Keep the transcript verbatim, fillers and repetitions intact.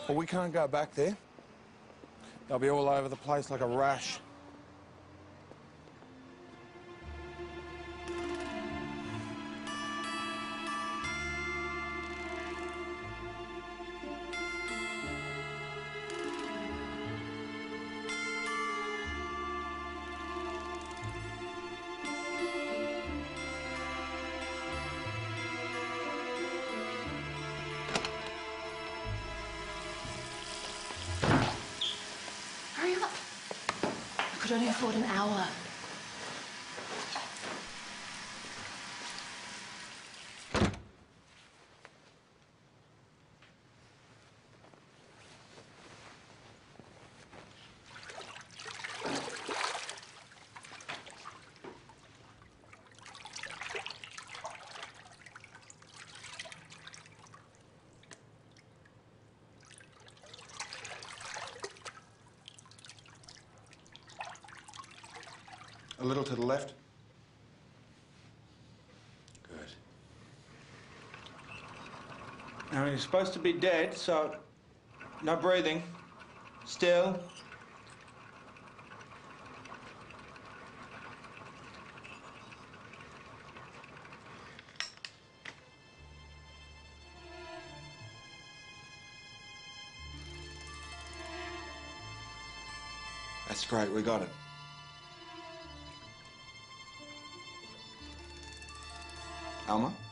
Well, we can't go back there. They'll be all over the place like a rash. Hurry up. I could only afford an hour. A little to the left. Good. Now, you're supposed to be dead, so no breathing. Still. That's great, we got it. Alma?